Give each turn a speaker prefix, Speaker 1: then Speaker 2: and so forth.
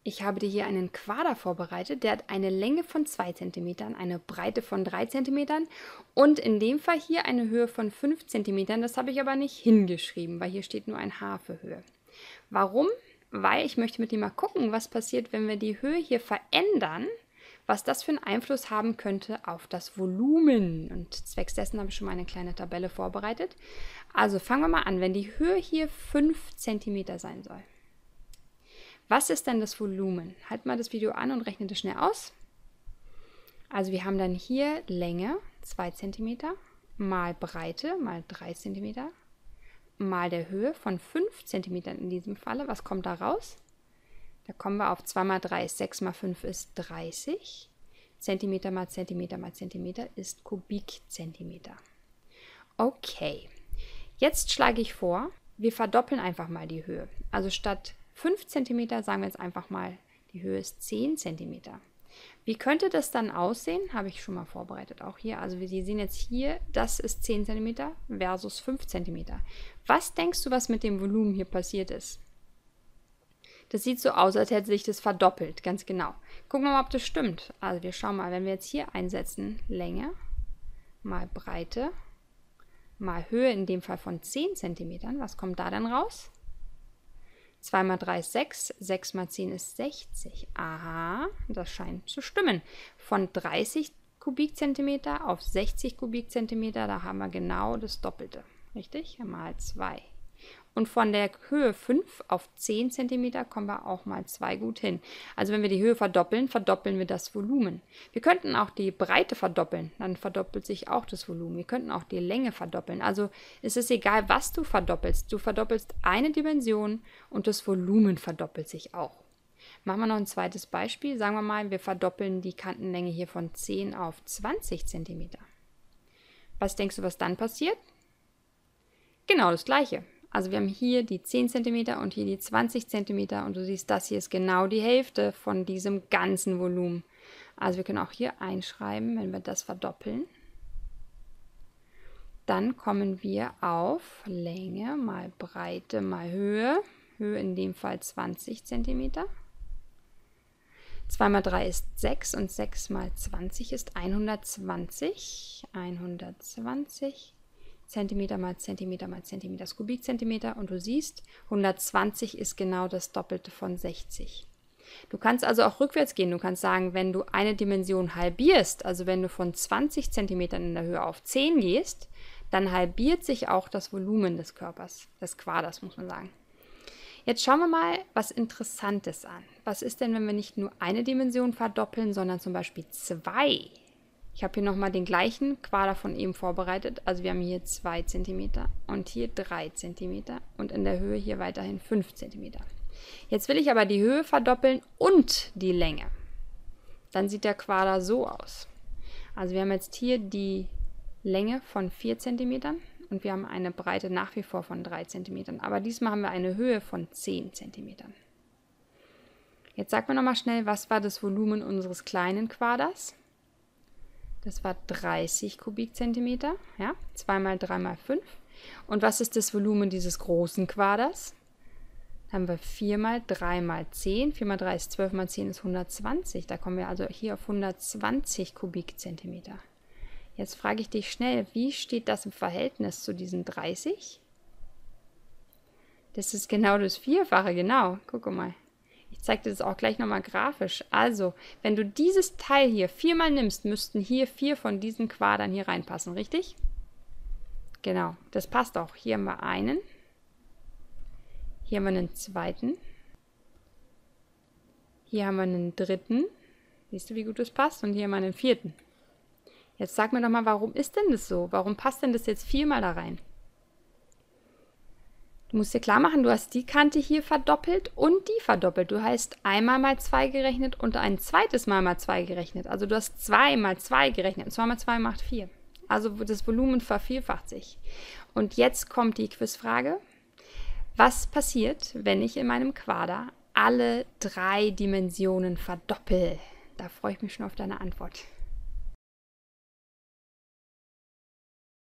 Speaker 1: Ich habe dir hier einen Quader vorbereitet, der hat eine Länge von 2 cm, eine Breite von 3 cm und in dem Fall hier eine Höhe von 5 cm. Das habe ich aber nicht hingeschrieben, weil hier steht nur ein H für Höhe. Warum? Weil ich möchte mit dir mal gucken, was passiert, wenn wir die Höhe hier verändern, was das für einen Einfluss haben könnte auf das Volumen. Und zwecks dessen habe ich schon mal eine kleine Tabelle vorbereitet. Also fangen wir mal an, wenn die Höhe hier 5 cm sein soll. Was ist denn das Volumen? Halt mal das Video an und rechne das schnell aus. Also wir haben dann hier Länge 2 cm mal Breite mal 3 cm mal der Höhe von 5 cm in diesem Falle. Was kommt da raus? Da kommen wir auf 2 mal 3 ist 6 mal 5 ist 30. Zentimeter mal Zentimeter mal Zentimeter ist Kubikzentimeter. Okay, jetzt schlage ich vor, wir verdoppeln einfach mal die Höhe. Also statt 5 cm sagen wir jetzt einfach mal, die Höhe ist 10 cm. Wie könnte das dann aussehen? Habe ich schon mal vorbereitet, auch hier. Also Sie sehen jetzt hier, das ist 10 cm versus 5 cm. Was denkst du, was mit dem Volumen hier passiert ist? Das sieht so aus, als hätte sich das verdoppelt, ganz genau. Gucken wir mal, ob das stimmt. Also wir schauen mal, wenn wir jetzt hier einsetzen, Länge mal Breite mal Höhe, in dem Fall von 10 cm, was kommt da dann raus? 2 mal 3 ist 6, 6 mal 10 ist 60. Aha, das scheint zu stimmen. Von 30 Kubikzentimeter auf 60 Kubikzentimeter, da haben wir genau das Doppelte. Richtig? Mal 2. Und von der Höhe 5 auf 10 cm kommen wir auch mal 2 gut hin. Also wenn wir die Höhe verdoppeln, verdoppeln wir das Volumen. Wir könnten auch die Breite verdoppeln, dann verdoppelt sich auch das Volumen. Wir könnten auch die Länge verdoppeln. Also es ist egal, was du verdoppelst. Du verdoppelst eine Dimension und das Volumen verdoppelt sich auch. Machen wir noch ein zweites Beispiel. Sagen wir mal, wir verdoppeln die Kantenlänge hier von 10 auf 20 cm. Was denkst du, was dann passiert? Genau das Gleiche. Also wir haben hier die 10 cm und hier die 20 cm und du siehst, das hier ist genau die Hälfte von diesem ganzen Volumen. Also wir können auch hier einschreiben, wenn wir das verdoppeln. Dann kommen wir auf Länge mal Breite mal Höhe. Höhe in dem Fall 20 cm. 2 mal 3 ist 6 und 6 mal 20 ist 120. 120 Zentimeter mal Zentimeter mal Zentimeter, das Kubikzentimeter und du siehst, 120 ist genau das Doppelte von 60. Du kannst also auch rückwärts gehen. Du kannst sagen, wenn du eine Dimension halbierst, also wenn du von 20 cm in der Höhe auf 10 gehst, dann halbiert sich auch das Volumen des Körpers, des Quaders, muss man sagen. Jetzt schauen wir mal was Interessantes an. Was ist denn, wenn wir nicht nur eine Dimension verdoppeln, sondern zum Beispiel 2? Ich habe hier nochmal den gleichen Quader von eben vorbereitet. Also wir haben hier 2 cm und hier 3 cm und in der Höhe hier weiterhin 5 cm. Jetzt will ich aber die Höhe verdoppeln und die Länge. Dann sieht der Quader so aus. Also wir haben jetzt hier die Länge von 4 cm und wir haben eine Breite nach wie vor von 3 cm. Aber diesmal haben wir eine Höhe von 10 cm. Jetzt sag mir nochmal schnell, was war das Volumen unseres kleinen Quaders? Das war 30 Kubikzentimeter, ja, 2 mal 3 mal 5. Und was ist das Volumen dieses großen Quaders? Da haben wir 4 mal 3 mal 10. 4 mal 3 ist 12 mal 10 ist 120. Da kommen wir also hier auf 120 Kubikzentimeter. Jetzt frage ich dich schnell, wie steht das im Verhältnis zu diesen 30? Das ist genau das Vierfache, genau. Guck mal. Ich zeige dir das auch gleich nochmal grafisch. Also, wenn du dieses Teil hier 4-mal nimmst, müssten hier 4 von diesen Quadern hier reinpassen, richtig? Genau, das passt auch. Hier haben wir einen. Hier haben wir einen zweiten. Hier haben wir einen dritten. Siehst du, wie gut das passt? Und hier haben wir einen vierten. Jetzt sag mir doch mal, warum ist denn das so? Warum passt denn das jetzt 4-mal da rein? Du musst dir klar machen, du hast die Kante hier verdoppelt und die verdoppelt. Du hast einmal mal 2 gerechnet und ein zweites Mal mal 2 gerechnet. Also du hast 2 mal 2 gerechnet. 2 mal 2 macht 4. Also das Volumen vervierfacht sich. Und jetzt kommt die Quizfrage. Was passiert, wenn ich in meinem Quader alle 3 Dimensionen verdoppel? Da freue ich mich schon auf deine Antwort.